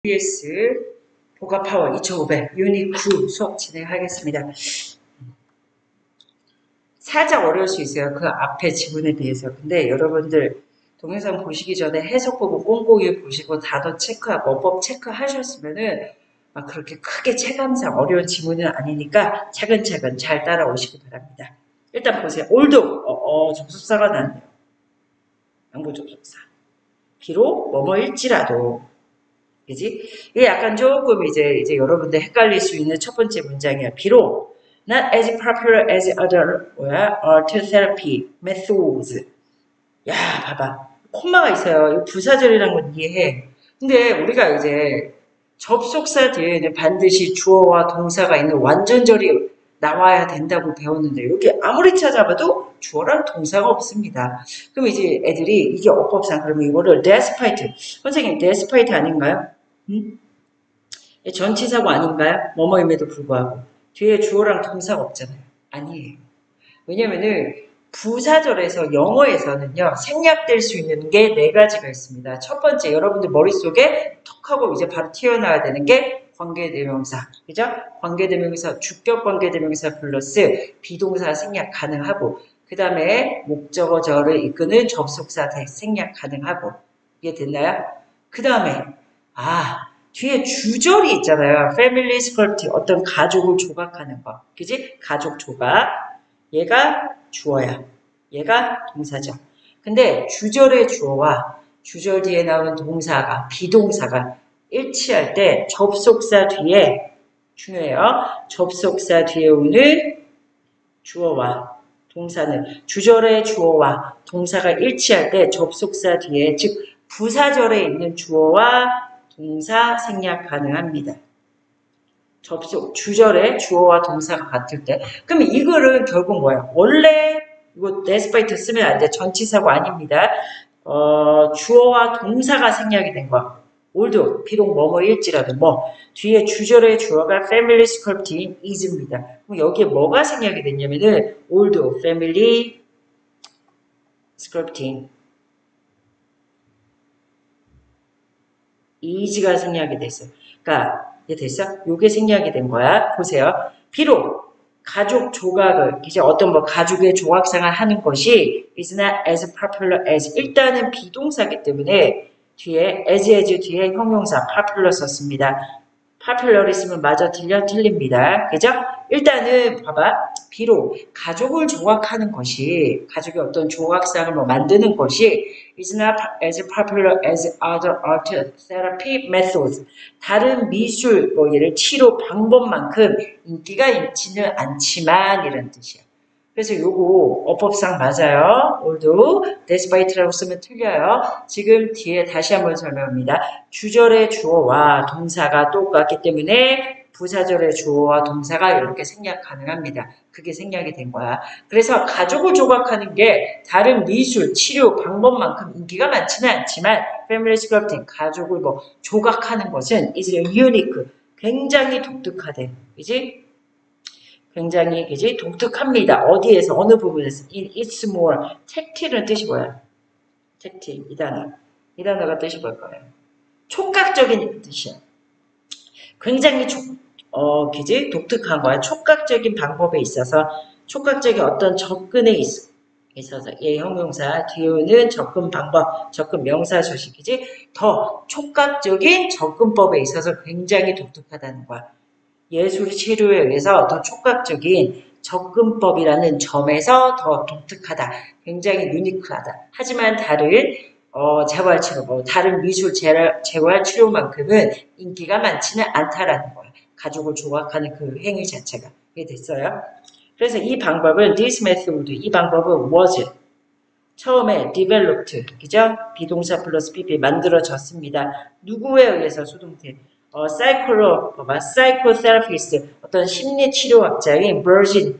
EBS 보가파워 2500 유닛 9 수업 진행하겠습니다. 살짝 어려울 수 있어요. 그 앞에 지문에 비해서. 근데 여러분들 동영상 보시기 전에 해석 보고 꼼꼼히 보시고 단어 체크하고 어법 체크하셨으면은 막 그렇게 크게 체감상 어려운 지문은 아니니까 차근차근 잘 따라오시기 바랍니다. 일단 보세요. 올도 접속사가 나왔네요. 양보 접속사. 비록 뭐뭐일지라도 그지? 이게 약간 조금 이제 여러분들 헷갈릴 수 있는 첫 번째 문장이야. 비록 not as popular as other art therapy methods. 야, 봐봐. 콤마가 있어요. 이 부사절이라는 건 이해해. 근데 우리가 이제 접속사 뒤에는 반드시 주어와 동사가 있는 완전절이 나와야 된다고 배웠는데 여기 아무리 찾아봐도 주어랑 동사가 없습니다. 그럼 이제 애들이 이게 어법상 그러면 이거를 despite 선생님 despite 아닌가요? 전치사고 아닌가요? 뭐뭐임에도 불구하고 뒤에 주어랑 동사가 없잖아요. 아니에요. 왜냐면은 부사절에서 영어에서는요 생략될 수 있는 게 네 가지가 있습니다. 첫 번째 여러분들 머릿속에 턱 하고 이제 바로 튀어나와야 되는 게 관계대명사 그죠? 관계대명사 주격 관계대명사 플러스 비동사 생략 가능하고 그 다음에 목적어절을 이끄는 접속사 생략 가능하고 이해됐나요? 그 다음에 뒤에 주절이 있잖아요. family sculpt 어떤 가족을 조각하는 거 그지? 가족 조각 얘가 주어야. 얘가 동사죠. 근데 주절의 주어와 주절 뒤에 나오는 동사가 비동사가 일치할 때 접속사 뒤에 중요해요. 접속사 뒤에 오는 주어와 동사는 주절의 주어와 동사가 일치할 때 접속사 뒤에 즉 부사절에 있는 주어와 동사 생략 가능합니다. 접속, 주절에 주어와 동사가 같을 때. 그럼 이거는 결국 뭐야? 원래 이거 despite 쓰면 안 돼. 전치사고 아닙니다. 주어와 동사가 생략이 된 거야. 올드, 비록 뭐뭐일지라도 뒤에 주절의 주어가 family sculpting is입니다. 그럼 여기에 뭐가 생략이 됐냐면은 올드, family sculpting is가 생략이 됐어요. 그러니까 이게 됐어? 요게 생략이 된 거야. 보세요. 비록 가족 조각을 이제 어떤 가족의 조각상을 하는 것이 is not as popular as 일단은 비동사기 때문에 뒤에 as 뒤에 형용사 popular 썼습니다. popular 있으면 맞아 틀립니다. 그죠? 일단은 봐봐. 비록 가족을 조각하는 것이 가족의 어떤 조각상을 만드는 것이 is not as popular as other art therapy methods. 다른 미술 예를 치료 방법만큼 인기가 있지는 않지만 이런 뜻이야. 그래서 요거 어법상 맞아요. 올도 despite라고 쓰면 틀려요. 지금 뒤에 다시 한번 설명합니다. 주절의 주어와 동사가 똑같기 때문에 부사절의 주어와 동사가 이렇게 생략 가능합니다. 그게 생략이 된 거야. 그래서 가족을 조각하는 게 다른 미술, 치료 방법만큼 인기가 많지는 않지만 패밀리 스컬프팅, 가족을 조각하는 것은 is unique, 굉장히 독특하대. 그지? 굉장히 그지? 독특합니다. 어디에서 어느 부분에서 it's more tactile은 뜻이 뭐야? tactile 이 단어. 이 단어가 뜻이 뭘까요? 촉각적인 뜻이야. 굉장히 그지? 독특한 거야. 촉각적인 방법에 있어서 촉각적인 어떤 접근에 있어서 얘 형용사 뒤에는 접근 방법, 접근 명사 조식이지 더 촉각적인 접근법에 있어서 굉장히 독특하다는 거야. 예술 치료에 의해서 더 촉각적인 접근법이라는 점에서 더 독특하다. 굉장히 유니크하다. 하지만 다른 재활치료, 다른 미술 재활치료만큼은 인기가 많지는 않다라는 거야. 가족을 조각하는 그 행위 자체가. 그게 됐어요. 그래서 이 방법은 this method, 이 방법은 was 처음에 developed, 그죠? 비동사 플러스 PP 만들어졌습니다. 누구에 의해서 수동태? psychotherapist, 어떤 심리치료학자인 버진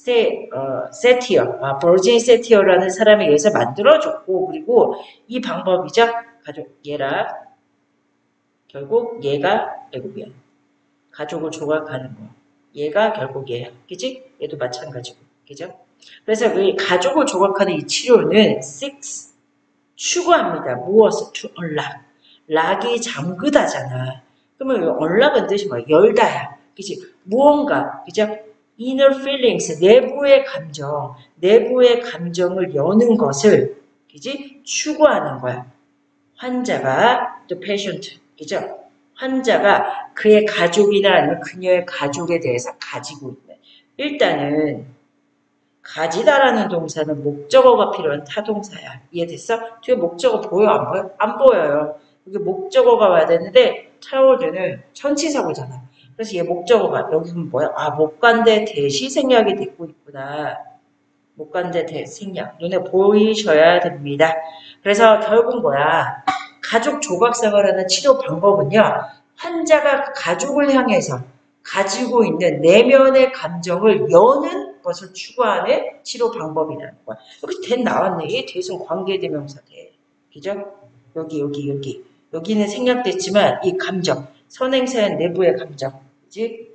세티어라는 사람에 의해서 만들어졌고, 그리고 이 방법이죠. 가족, 얘라. 결국 얘가 애국이야. 가족을 조각하는 거. 얘가 결국 얘야. 그지? 얘도 마찬가지고. 그죠? 그래서 그 가족을 조각하는 이 치료는 추구합니다. 무엇을? to unlock. 락이 잠그다잖아. 그러면 unlock은 뜻이 뭐야? 열다야. 그치? 무언가, 그죠? inner feelings, 내부의 감정, 내부의 감정을 여는 것을, 그지? 추구하는 거야. 환자가, the patient, 그죠? 환자가 그의 가족이나 아니면 그녀의 가족에 대해서 가지고 있는. 일단은, 가지다라는 동사는 목적어가 필요한 타동사야. 이해됐어? 뒤에 목적어 보여? 안 보여? 안 보여요. 여기 목적어가 와야 되는데, toward는 전치사구잖아. 그래서 얘 목적어가 여기 보면 뭐야? 아, 목간대 대시 생략이 됐고 있구나. 목간대 대생략. 눈에 보이셔야 됩니다. 그래서 결국 뭐야? 가족 조각상을 하는 치료 방법은요. 환자가 가족을 향해서 가지고 있는 내면의 감정을 여는 것을 추구하는 치료 방법이라는 거야. 여기 대 나왔네. 얘 대신 관계대명사 대. 그죠? 여기. 여기는 생략됐지만 이 감정. 선행사의 내부의 감정. 그지?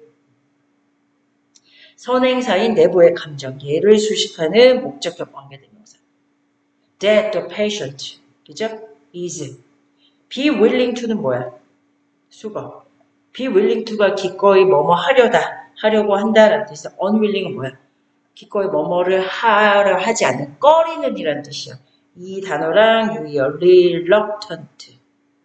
선행사인 내부의 감정. 얘를 수식하는 목적격 관계대명사. That the patient. 그죠? is. be willing to는 뭐야? 수거. be willing to가 기꺼이 뭐뭐 하려고 한다라는 뜻이야. unwilling은 뭐야? 기꺼이 뭐뭐를 하려 하지 않는, 꺼리는 이라는 뜻이야. 이 단어랑 유의어, reluctant.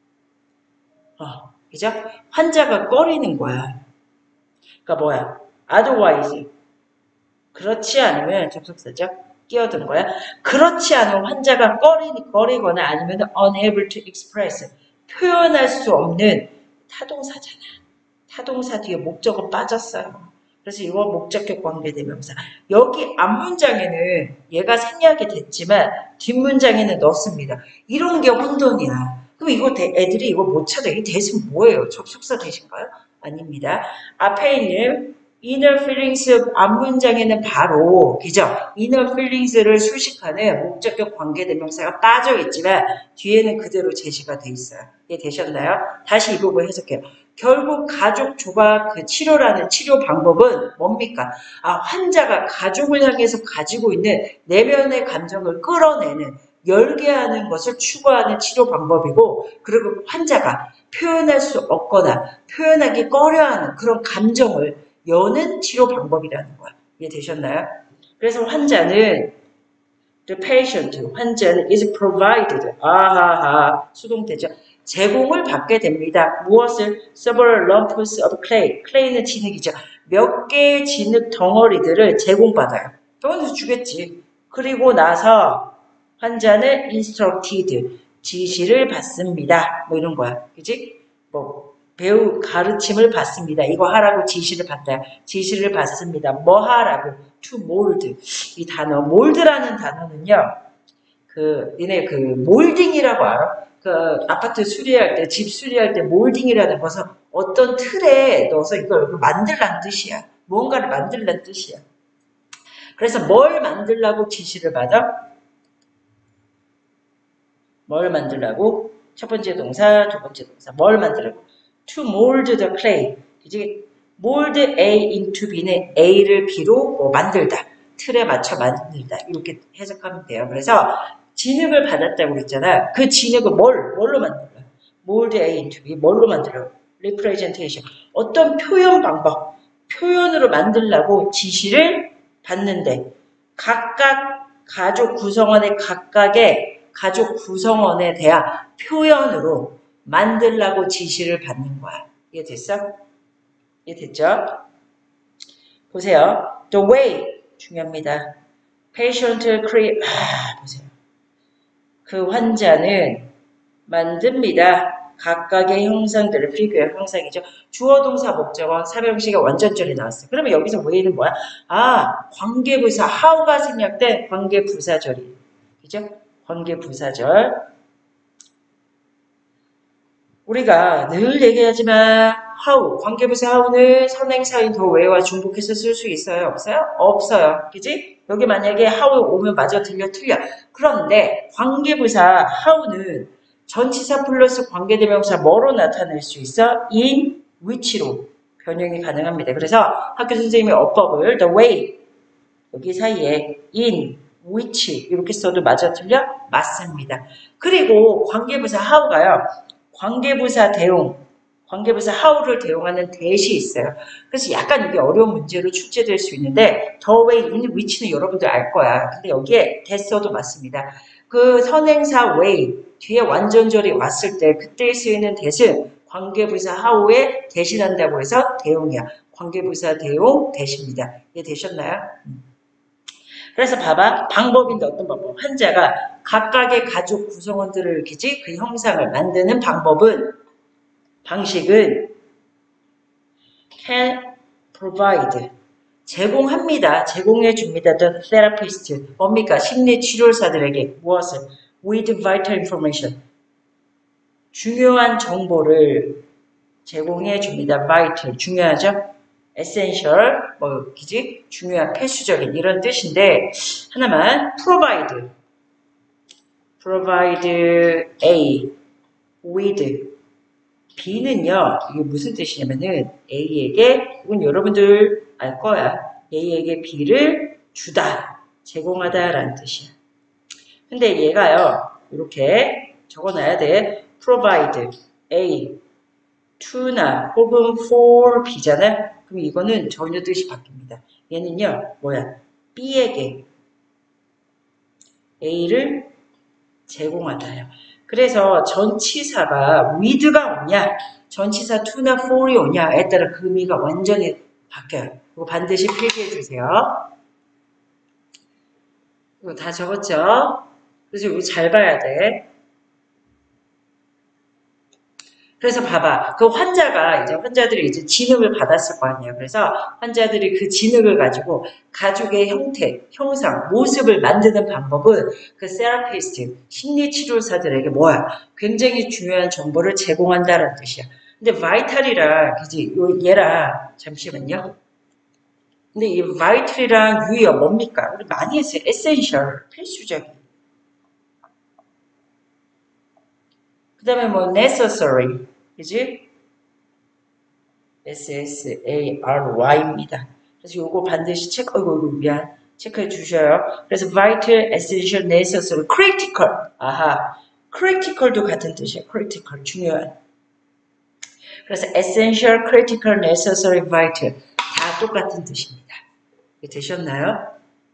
그죠? 환자가 꺼리는 거야. 그러니까 뭐야? otherwise. 그렇지 않으면 접속사죠? 끼어든 거야. 그렇지 않으면 환자가 꺼리거나 아니면 unable to express. 표현할 수 없는 타동사잖아. 타동사 뒤에 목적어 빠졌어요. 그래서 이거 목적격 관계대명사. 여기 앞문장에는 얘가 생략이 됐지만 뒷문장에는 넣습니다. 이런 게 혼돈이야. 그럼 이거 애들이 이거 못 찾아. 이 대신 뭐예요? 접속사 대신가요? 아닙니다. 앞에 있는 inner feelings 앞문장에는 바로 그죠? inner feelings를 수식하는 목적격 관계대명사가 빠져 있지만 뒤에는 그대로 제시가 돼 있어요. 이해되셨나요? 다시 이 부분 해석해요. 결국 가족 조각 그 치료라는 치료 방법은 뭡니까? 환자가 가족을 향해서 가지고 있는 내면의 감정을 끌어내는 열게 하는 것을 추구하는 치료 방법이고, 그리고 환자가 표현할 수 없거나 표현하기 꺼려하는 그런 감정을 여는 치료 방법이라는 거야. 이해되셨나요? 그래서 환자는 the patient, 환자는 is provided. 수동태죠. 제공을 받게 됩니다. 무엇을? several lumps of clay. clay는 진흙이죠. 몇 개의 진흙 덩어리들을 제공받아요. 병원에서 주겠지. 그리고 나서 환자는 instructed, 지시를 받습니다. 뭐 이런 거야. 그치? 배우 가르침을 받습니다. 이거 하라고 지시를 받다. 지시를 받습니다. 뭐 하라고? to mold. 이 단어, mold라는 단어는요. 니네 몰딩이라고 알아? 아파트 수리할 때, 집 수리할 때 몰딩이라는 것은 어떤 틀에 넣어서 이걸 만들란 뜻이야. 무언가를 만들란 뜻이야. 그래서 뭘 만들라고 지시를 받아? 뭘 만들라고? 첫 번째 동사, 두 번째 동사. 뭘 만들라고? To mold the clay. 이제 mold A into B는 A를 B로 만들다. 틀에 맞춰 만들다. 이렇게 해석하면 돼요. 그래서 진흙을 받았다고 그랬잖아. 그 진흙을 뭘로 만들어요? mold A into B. 뭘로 만들어요? representation. 어떤 표현 방법, 표현으로 만들라고 지시를 받는데 각각 가족 구성원의 각각의 가족 구성원에 대한 표현으로 만들라고 지시를 받는 거야. 이해됐어? 이해됐죠? 보세요. The way 중요합니다. patient create 보세요. 그 환자는 만듭니다. 각각의 형상들을 figure 형상이죠. 주어 동사 목적어 사명시가 원전절이 나왔어요. 그러면 여기서 way는 뭐야? 관계부사 how가 생략된 관계부사절이 그죠? 관계부사절. 우리가 늘 얘기하지만 how, 관계부사 how는 선행사인 더 way와 중복해서 쓸 수 있어요? 없어요? 없어요. 그지? 여기 만약에 how 오면 맞아 틀려? 그런데 관계부사 how는 전치사 플러스 관계대명사 뭐로 나타낼 수 있어? in which로 변형이 가능합니다. 그래서 학교 선생님이 어법을 the way 여기 사이에 in which 이렇게 써도 맞아 틀려? 맞습니다. 그리고 관계부사 how가요. 관계부사 대용, 관계부사 how를 대용하는 that이 있어요. 그래서 약간 이게 어려운 문제로 출제될 수 있는데 the way, in which는 여러분들 알 거야. 근데 여기에 that어도 맞습니다. 그 선행사 way 뒤에 완전절이 왔을 때 그때 쓰이는 that은 관계부사 how에 대신한다고 해서 대용이야. 관계부사 대용 that입니다. 이해되셨나요? 그래서 봐봐. 방법인데 어떤 방법? 환자가 각각의 가족 구성원들을 그지 그 형상을 만드는 방식은 can provide 제공합니다. 제공해 줍니다. The therapist 뭡니까? 심리치료사들에게 무엇을? with vital information 중요한 정보를 제공해 줍니다. vital 중요하죠? essential 그지? 중요한 필수적인 이런 뜻인데 하나만 provide A with B는요, 이게 무슨 뜻이냐면은 A에게, 이건 여러분들 알 거야. A에게 B를 주다, 제공하다라는 뜻이야. 근데 얘가요, 이렇게 적어놔야 돼. provide A to나 혹은 for B잖아요. 그럼 이거는 전혀 뜻이 바뀝니다. 얘는요, 뭐야? B에게 A를 제공하다요. 그래서 전치사가 with가 오냐, 전치사 to나 for이 오냐에 따라 그 의미가 완전히 바뀌어요. 이거 반드시 필기해 주세요. 이거 다 적었죠? 그래서 이거 잘 봐야 돼. 그래서 봐봐. 그 환자들이 이제 진흙을 받았을 거 아니에요. 그래서 환자들이 그 진흙을 가지고 가족의 형태, 형상, 모습을 만드는 방법은 그 세라피스트, 심리치료사들에게 뭐야? 굉장히 중요한 정보를 제공한다는 뜻이야. 근데 바이탈이랑, 그지? 얘랑, 잠시만요. 근데 이 바이탈이랑 유의어 뭡니까? 우리 많이 했어요. 에센셜, 필수적인. 그 다음에 뭐, necessary. 그지? SSARY입니다. 그래서 요거 반드시 체크해 주셔요. 그래서 vital, essential, necessary, critical. 아하. critical도 같은 뜻이에요. critical. 중요한. 그래서 essential, critical, necessary, vital. 다 똑같은 뜻입니다. 되셨나요?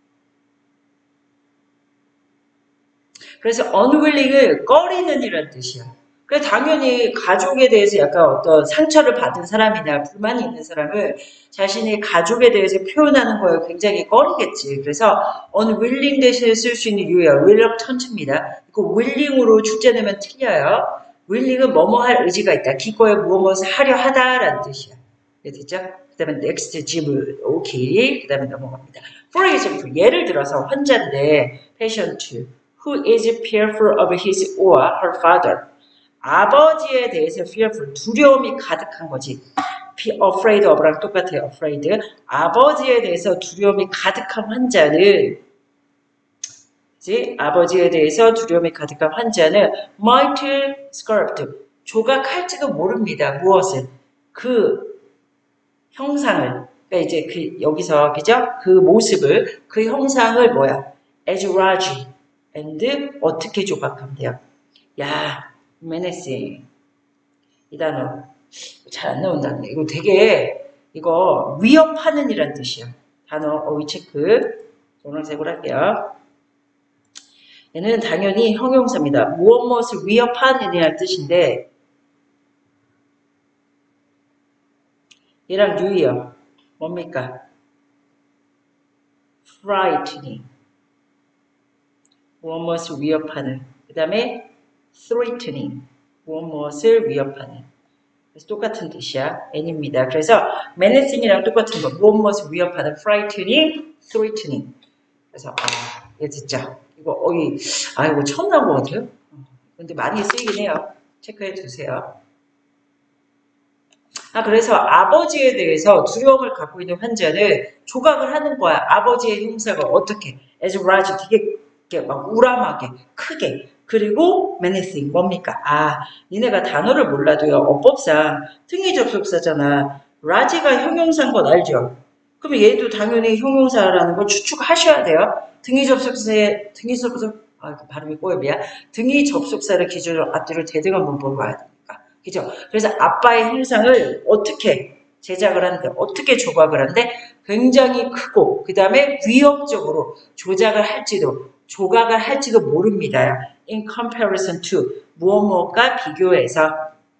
그래서 unwilling을 꺼리는 이란 뜻이야. 그래서 당연히 가족에 대해서 약간 어떤 상처를 받은 사람이나 불만이 있는 사람은 자신의 가족에 대해서 표현하는 거에 굉장히 꺼리겠지. 그래서 unwilling 대신에 쓸 수 있는 유예요. reluctant입니다. 이거 willing으로 출제되면 틀려요. willing은 뭐뭐 할 의지가 있다. 기꺼이 무엇을 하려 하다라는 뜻이야. 됐죠? 그 다음에 next 질문. 오케이. 그 다음에 넘어갑니다. For example, 예를 들어서 환자인데 patient who is fearful of his or her father. 아버지에 대해서 fearful, 두려움이 가득한 거지. afraid of랑 똑같아요. afraid. 아버지에 대해서 두려움이 가득한 환자는 아버지에 대해서 두려움이 가득한 환자는 might sculpt, 조각할지도 모릅니다. 무엇을? 그 형상을, 그러니까 이제 그 여기서 그죠? 그 모습을, 그 형상을 뭐야? as large and 어떻게 조각하면 돼요? 야, menacing 이 단어 잘 안 나온다네. 이거 되게 이거 위협하는 이란 뜻이야. 단어 어휘 체크 노란색으로 할게요. 얘는 당연히 형용사입니다. 무엇을 위협하느냐는 뜻인데 얘랑 유의어 뭡니까? frightening 무엇을 위협하는 그 다음에 threatening 무엇을 위협하는 그래서 똑같은 뜻이야. n입니다. 그래서 menacing이랑 똑같은 거 무엇을 위협하는 frightening, threatening 그래서 이거 듣자. 이거 이거 처음 나온 것 같아요. 근데 많이 쓰이긴 해요. 체크해 주세요. 그래서 아버지에 대해서 두려움을 갖고 있는 환자는 조각을 하는 거야. 아버지의 형상을 어떻게 as large 되게 막 우람하게 크게 그리고 menacing 뭡니까? 니네가 단어를 몰라도요. 어법상 등위 접속사잖아. large가 형용사인 건 알죠? 그럼 얘도 당연히 형용사라는 걸 추측하셔야 돼요. 등위 접속사의 발음이 꼬여비야. 등위 접속사를 기준으로 앞뒤로 대등한 문법을 봐야 되니까. 그죠? 그래서 아빠의 행상을 어떻게 제작을 하는데, 어떻게 조각을 하는데 굉장히 크고, 그 다음에 위협적으로 조각을 할지도 모릅니다. In comparison to, 무엇과 비교해서,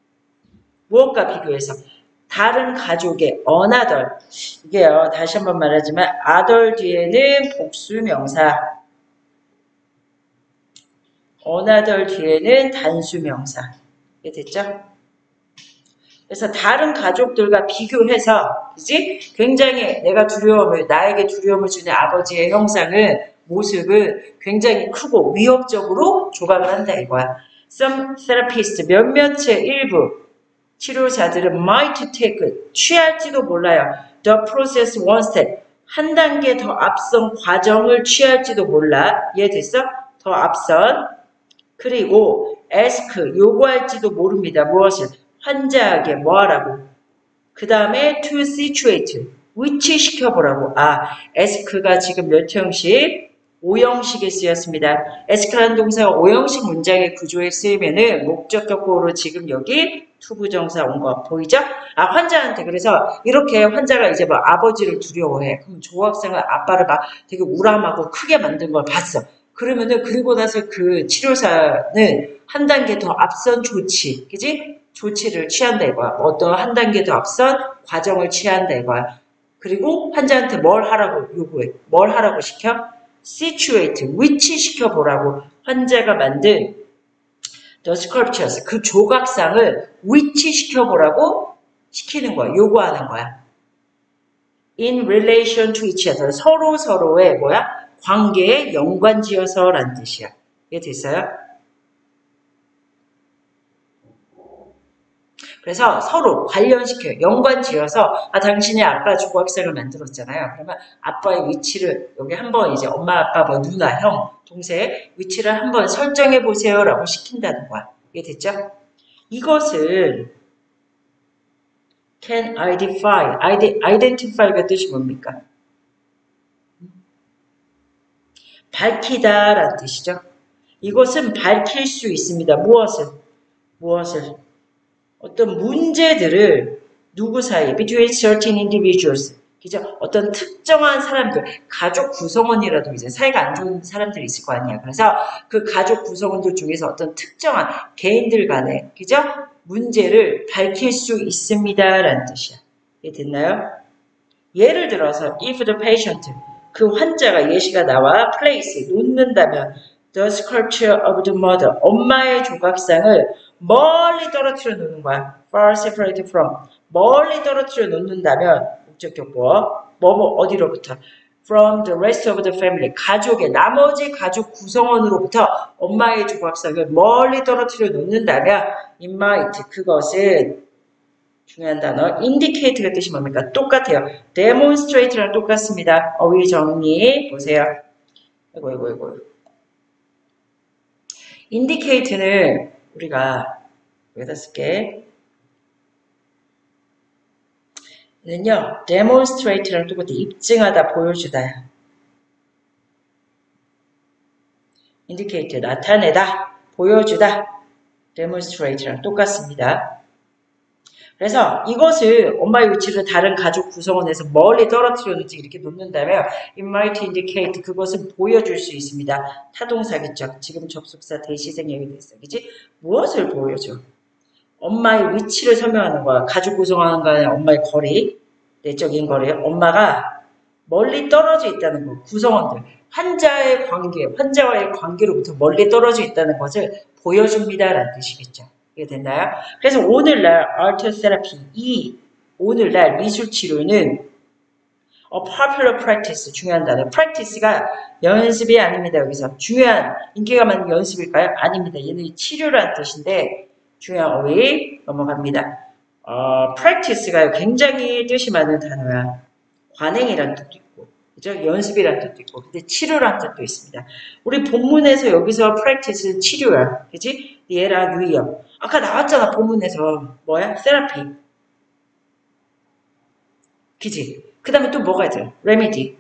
다른 가족의 another, 이게요, 다시 한번 말하지만, other 뒤에는 복수명사, another 뒤에는 단수명사. 이게 됐죠? 그래서 다른 가족들과 비교해서, 그지? 굉장히 나에게 두려움을 주는 아버지의 모습은 굉장히 크고 위협적으로 조각을 한다 이거야. Some therapists, 몇몇의 일부 치료자들은 might take, 취할지도 몰라요. The process one step, 한 단계 더 앞선 과정을 취할지도 몰라. 이해됐어? 더 앞선. 그리고 ask, 요구할지도 모릅니다. 무엇을? 환자에게 뭐하라고? 그 다음에 to situate, 위치시켜보라고. ask가 지금 몇 형식? 5형식에 쓰였습니다. ask라는 동사가 5형식 문장의 구조에 쓰이면은 목적격보로 지금 여기 투부정사 온 거 보이죠? 환자한테 그래서 이렇게 환자가 이제 뭐 아버지를 두려워해. 그럼 조학생은 아빠를 막 되게 우람하고 크게 만든 걸 봤어. 그러면은 그리고 나서 그 치료사는 한 단계 더 앞선 조치, 그지? 조치를 취한다 이거야. 어떤 한 단계 더 앞선 과정을 취한다 이거야. 그리고 환자한테 뭘 하라고 요구해? 뭘 하라고 시켜? situate, 위치시켜 보라고. 환자가 만든 the sculptures, 그 조각상을 위치시켜 보라고 시키는 거야. 요구하는 거야. in relation to each other, 서로의 관계에 연관지어서라는 뜻이야. 이게 됐어요? 그래서 서로 관련시켜요. 연관지어서 당신이 아빠 조각상을 만들었잖아요. 그러면 아빠의 위치를 여기 한번 이제 엄마, 아빠, 뭐 누나, 형, 동생 위치를 한번 설정해 보세요라고 시킨다는 거야. 이게 됐죠? 이것을 can identify가 뜻이 뭡니까? 밝히다라는 뜻이죠. 이것은 밝힐 수 있습니다. 무엇을? 어떤 문제들을 누구 사이, between certain individuals, 그죠? 어떤 특정한 사람들, 가족 구성원이라도 이제 사이가 안 좋은 사람들이 있을 거 아니야. 그래서 그 가족 구성원들 중에서 어떤 특정한 개인들 간에, 그죠? 문제를 밝힐 수 있습니다라는 뜻이야. 이해 됐나요? 예를 들어서, if the patient, 그 환자가 예시가 나와, place, 놓는다면, the sculpture of the mother, 엄마의 조각상을 멀리 떨어뜨려 놓는 거야. far separated from, 멀리 떨어뜨려 놓는다면, 목적격보, 어디로부터? from the rest of the family, 나머지 가족 구성원으로부터 엄마의 조각상을 멀리 떨어뜨려 놓는다면, it might, 그것은, 중요한 단어, indicate가 뜻이 뭡니까? 똑같아요. demonstrate랑 똑같습니다. 어휘 정리 보세요. 이거. indicate는 우리가 여기다 쓸게. 는요, demonstrate랑 똑같아. 입증하다, 보여주다. indicate, 나타내다, 보여주다. demonstrate랑 똑같습니다. 그래서 이것을 엄마의 위치를 다른 가족 구성원에서 멀리 떨어뜨려 놓지 이렇게 놓는다면 it might indicate, 그것은 보여줄 수 있습니다. 타동사겠죠. 지금 접속사 대시생 얘기됐어. 그치? 무엇을 보여줘? 엄마의 위치를 설명하는 거야. 가족 구성하는 거야. 엄마의 거리, 내적인 거리. 엄마가 멀리 떨어져 있다는 거. 구성원들. 환자와의 관계로부터 멀리 떨어져 있다는 것을 보여줍니다라는 뜻이겠죠. 이게 됐나요? 그래서 오늘날 아트 테라피, 오늘날 미술 치료는 popular practice, 중요한 단어. practice가 연습이 아닙니다. 여기서 중요한 인기가 많은 연습일까요? 아닙니다. 얘는 치료라는 뜻인데 중요한 어휘 넘어갑니다. practice가 굉장히 뜻이 많은 단어야. 관행이라는 뜻도 있고, 그죠? 연습이라는 뜻도 있고, 근데 치료라는 뜻도 있습니다. 우리 본문에서 여기서 practice는 치료야, 그지? 얘랑 유의어. 아까 나왔잖아, 본문에서. 뭐야? 세라피. 그지? 그 다음에 또 뭐가 있어요? remedy.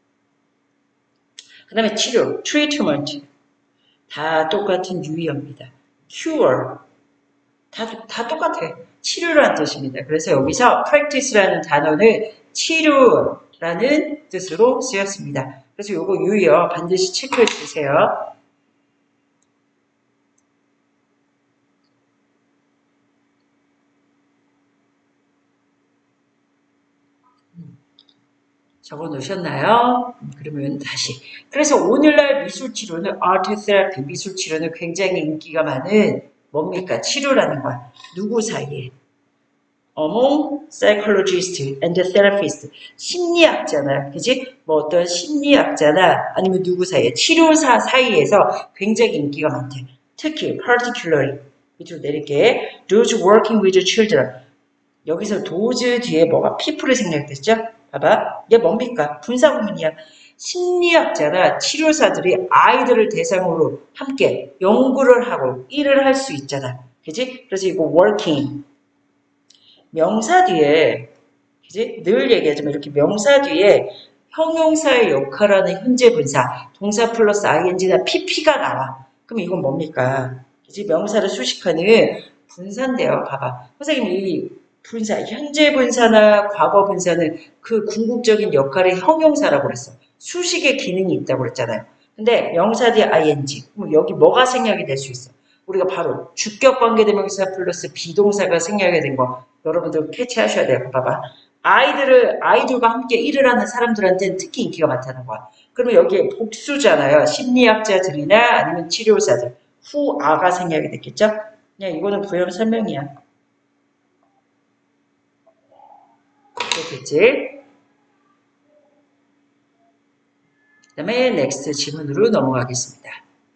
그 다음에 치료, treatment. 다 똑같은 유의어입니다. cure. 다 똑같아. 치료라는 뜻입니다. 그래서 여기서 practice라는 단어는 치료라는 뜻으로 쓰였습니다. 그래서 요거 유의어 반드시 체크해 주세요. 적어 놓으셨나요? 그러면 다시. 그래서 오늘날 미술치료는 Art Therapy, 미술치료는 굉장히 인기가 많은 뭡니까? 치료라는 거야. 누구 사이에? Among psychologists and therapists. 심리학자나, 그지? 뭐 어떤 심리학자나 아니면 누구 사이에? 치료사 사이에서 굉장히 인기가 많대. 특히, particularly. 밑으로 내릴게. Those working with children. 여기서 those 뒤에 뭐가 people이 생략됐죠? 봐봐. 이게 뭡니까? 분사구문이야. 심리학자나 치료사들이 아이들을 대상으로 함께 연구를 하고 일을 할 수 있잖아. 그지? 그래서 이거 working. 명사 뒤에, 그지? 늘 얘기하지만 이렇게 명사 뒤에 형용사의 역할하는 현재 분사, 동사 플러스 ing나 pp가 나와. 그럼 이건 뭡니까? 그지? 명사를 수식하는 분사인데요. 봐봐. 선생님이 분사, 현재 분사나 과거 분사는 그 궁극적인 역할의 형용사라고 그랬어. 수식의 기능이 있다고 그랬잖아요. 근데 명사 뒤에 ing. 그럼 여기 뭐가 생략이 될 수 있어? 우리가 바로 주격 관계대명사 플러스 비동사가 생략이 된 거 여러분들 캐치하셔야 돼요. 봐봐. 아이들과 함께 일을 하는 사람들한테는 특히 인기가 많다는 거야. 그러면 여기에 복수잖아요. 심리학자들이나 아니면 치료사들. who are가 생략이 됐겠죠? 그냥 이거는 부연 설명이야. 됐지? 그 다음에 넥스트 질문으로 넘어가겠습니다.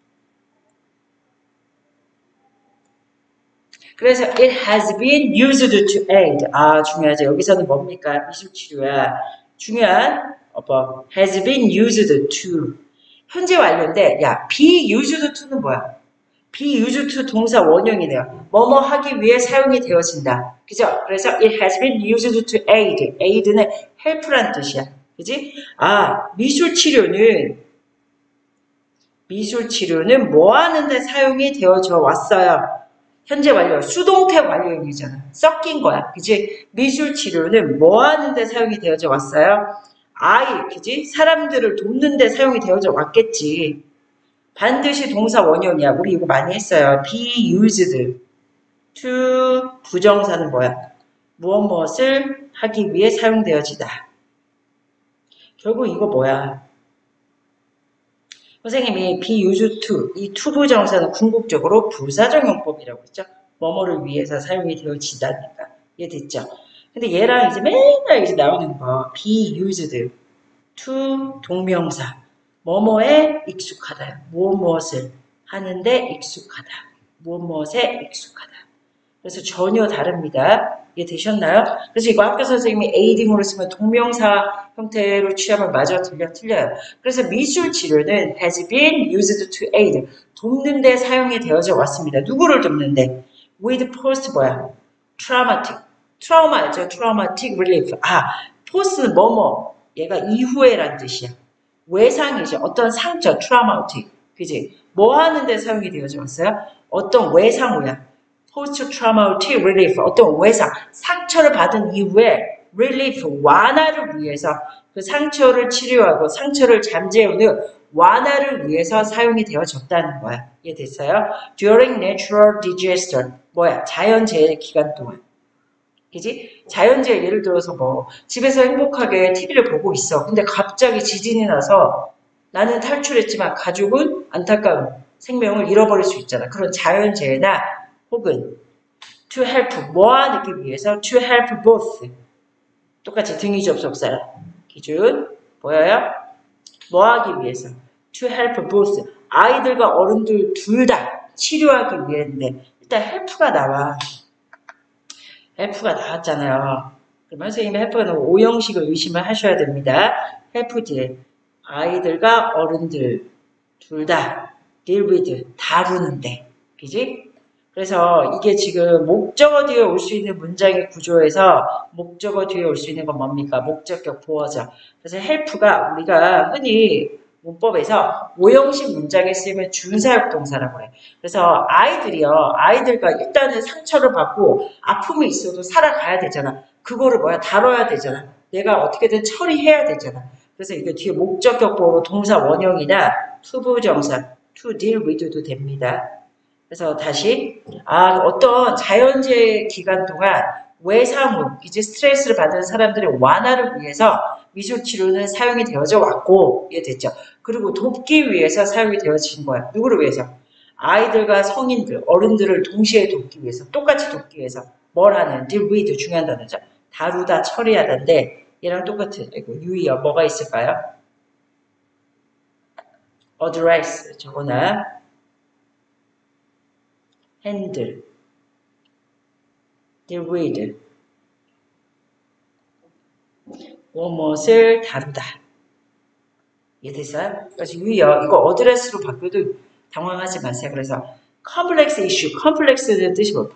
그래서 it has been used to aid. 아, 중요하죠. 여기서는 뭡니까? 미술치료야. 중요한 has been used to. 현재 완료인데 야, be used to는 뭐야? be used to 동사 원형이네요. 뭐뭐 하기 위해 사용이 되어진다. 그죠? 그래서 it has been used to aid. aid는 help란 뜻이야. 그지? 아, 미술치료는 뭐 하는데 사용이 되어져 왔어요. 현재 완료, 수동태 완료형이잖아. 섞인 거야. 그지? 미술치료는 뭐 하는데 사용이 되어져 왔어요? 그지? 사람들을 돕는데 사용이 되어져 왔겠지. 반드시 동사 원형이야. 우리 이거 많이 했어요. be used to 부정사는 뭐야? 무엇을 하기 위해 사용되어지다. 결국 이거 뭐야? 선생님이 be used to 이 to 부정사는 궁극적으로 부사적 용법이라고 했죠. 뭐뭐를 위해서 사용이 되어지다니까. 이해됐죠? 근데 얘랑 이제 맨날 이제 나오는 거 be used to 동명사 뭐뭐에 익숙하다. 무엇을 하는데 익숙하다. 무엇에 익숙하다. 그래서 전혀 다릅니다. 이해되셨나요? 그래서 이거 학교 선생님이 aiding으로 쓰면 동명사 형태로 취하면 맞아 틀려요. 그래서 미술 치료는 has been used to aid. 돕는 데 사용이 되어져 왔습니다. 누구를 돕는데? with post 뭐야? traumatic. 트라우마 알죠? traumatic relief. post는 뭐뭐. 얘가 이후에란 뜻이야. 외상이죠. 어떤 상처, traumatic. 그지? 뭐 하는데 사용이 되어져 왔어요? 어떤 외상후야. post-traumatic relief, 어떤 외상, 상처를 받은 이후에 relief, 완화를 위해서 그 상처를 치료하고 상처를 잠재우는 완화를 위해서 사용이 되어졌다는 거야. 이해됐어요? During natural disaster, 뭐야? 자연재해 기간 동안. 그지? 자연재해 예를 들어서 뭐 집에서 행복하게 TV를 보고 있어. 근데 갑자기 지진이 나서 나는 탈출했지만 가족은 안타까운 생명을 잃어버릴 수 있잖아. 그런 자연재해나 혹은 to help 뭐 하기 위해서 to help both 똑같이 등위 접속사 기준 보여요? 뭐 하기 위해서 to help both 아이들과 어른들 둘 다 치료하기 위해인데 일단 help가 나와. help가 나왔잖아요. 그러면 선생님이 help가 나오면 오형식을 의심을 하셔야 됩니다. help 뒤에 아이들과 어른들 둘 다 deal with 다루는데 그지? 그래서 이게 지금 목적어 뒤에 올 수 있는 문장의 구조에서 목적어 뒤에 올 수 있는 건 뭡니까? 목적격 보어죠. 그래서 help가 우리가 흔히 문법에서 오형식 문장에 쓰이면 준사역동사라고 그래. 그래서 아이들과 일단은 상처를 받고 아픔이 있어도 살아가야 되잖아. 그거를 다뤄야 되잖아. 내가 어떻게든 처리해야 되잖아. 그래서 이거 뒤에 목적격보로 동사 원형이나 투부정사 to deal with도 됩니다. 그래서 다시 어떤 자연재해 기간 동안 외상후, 이제 스트레스를 받는 사람들의 완화를 위해서 미술치료는 사용이 되어져 왔고, 이해됐죠? 그리고 돕기 위해서 사용이 되어진 거야. 누구를 위해서? 아이들과 성인들, 어른들을 동시에 돕기 위해서, 똑같이 돕기 위해서 뭘 하는? deal with 중요한 단어죠. 다루다, 처리하다인데 얘랑 똑같은 유의어 뭐가 있을까요? address 저거나 handle, deal with 무엇을 다루다. 이해됐어요? 그래서 유의어 이거 어드레스로 바뀌어도 당황하지 마세요. 그래서 컴플렉스 이슈, 컴플렉스는 뜻이 뭐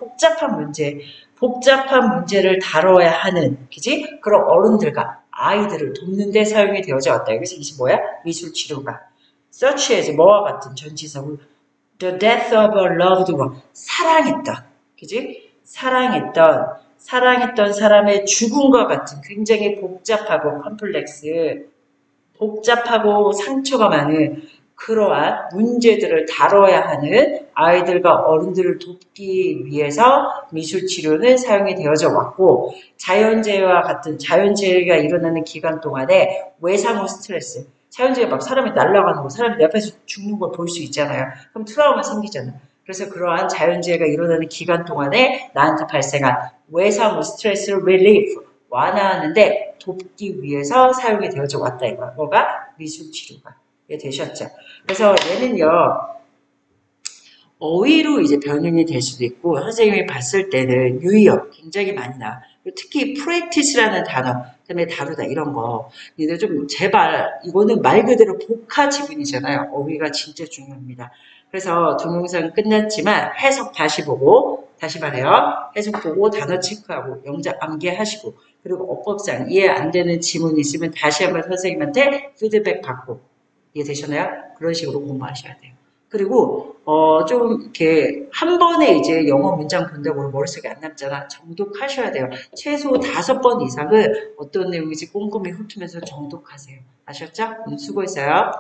복잡한 문제를 다뤄야 하는, 그지? 그런 어른들과 아이들을 돕는 데 사용이 되어져 왔다. 여기서 이게 뭐야? 미술 치료가. such as 뭐와 같은 전치사. The death of a loved one. 사랑했던, 그지? 사랑했던 사람의 죽음과 같은 굉장히 복잡하고 복잡하고 상처가 많은 그러한 문제들을 다뤄야 하는 아이들과 어른들을 돕기 위해서 미술치료는 사용이 되어져 왔고, 자연재해와 같은 자연재해가 일어나는 기간 동안에 외상후 스트레스, 자연재해 막 사람이 날아가는 거, 사람이 내 앞에서 죽는 걸 볼 수 있잖아요. 그럼 트라우마 생기잖아. 그래서 그러한 자연재해가 일어나는 기간 동안에 나한테 발생한 외상후 스트레스를 relief, 완화하는데 돕기 위해서 사용이 되어져 왔다 이거야. 뭐가? 미술치료가. 이해 되셨죠? 그래서 얘는요, 어휘로 이제 변형이 될 수도 있고, 선생님이 봤을 때는 유의어 굉장히 많이 나와. 특히 practice라는 단어, 그다음에 다루다 이런 거. 얘들 좀 제발 이거는 말 그대로 복화 지분이잖아요. 어휘가 진짜 중요합니다. 그래서 동영상 끝났지만 해석 다시 보고, 다시 말해요. 해석 보고 단어 체크하고 영작 암기하시고, 그리고 어법상 이해 안 되는 지문이 있으면 다시 한번 선생님한테 피드백 받고. 이해되셨나요? 그런 식으로 공부하셔야 돼요. 그리고 좀 이렇게 한 번에 이제 영어 문장 본다고 머릿속에 안 남잖아. 정독하셔야 돼요. 최소 5번 이상은 어떤 내용인지 꼼꼼히 훑으면서 정독하세요. 아셨죠? 수고했어요.